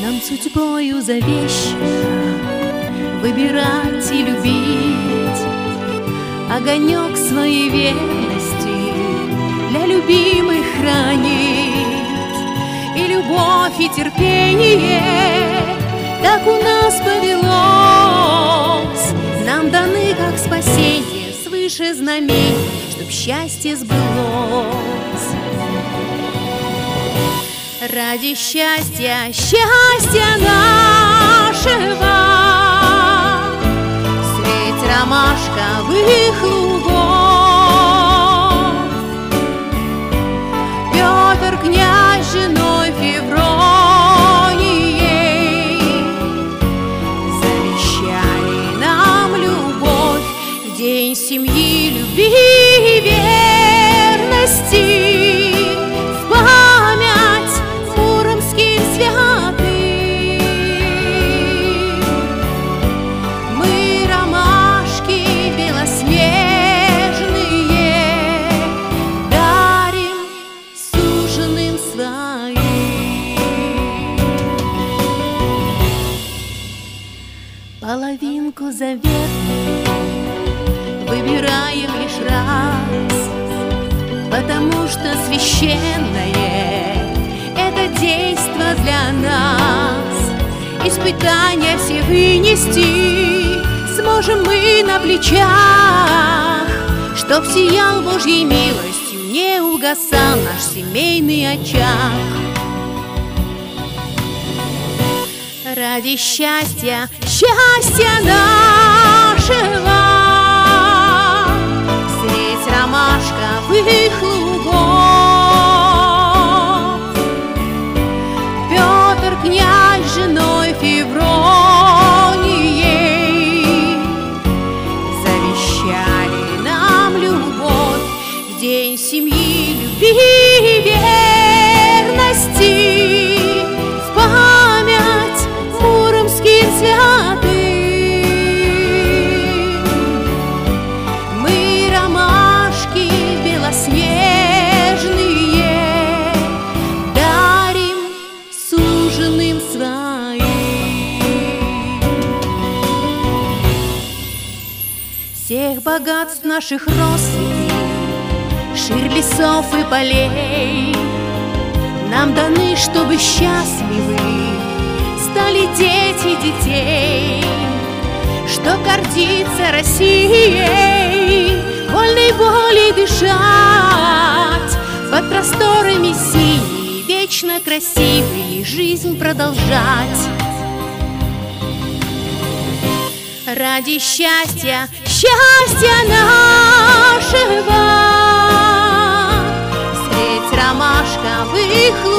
Нам судьбою завещано выбирать и любить, огонек своей верности для любимых хранить. И любовь, и терпение так у нас повелось, нам даны как спасение свыше знамений, чтоб счастье сбылось. Ради счастья, счастья нашего, светь ромашковых лугов. Петр, князь, с женой Февронией завещали нам любовь в день семьи, любви и верности. Половинку заветную выбираем лишь раз, потому что священное это действо для нас. Испытания все вынести сможем мы на плечах, чтоб сиял Божьей милостью, не угасал наш семейный очаг. Ради счастья, счастья нашего, средь ромашковых лугов. Петр, князь, с женой Февронией завещали нам любовь в день семьи, любви и верности. Мы ромашки белоснежные дарим суженым своим. Всех богатств наших россыпей, ширь лесов и полей нам даны, чтобы счастливы стали дети детей, что гордится Россией, вольной волей дышать, под просторами синей, вечно красивой жизнь продолжать. Ради счастья, счастья нашего, средь ромашковых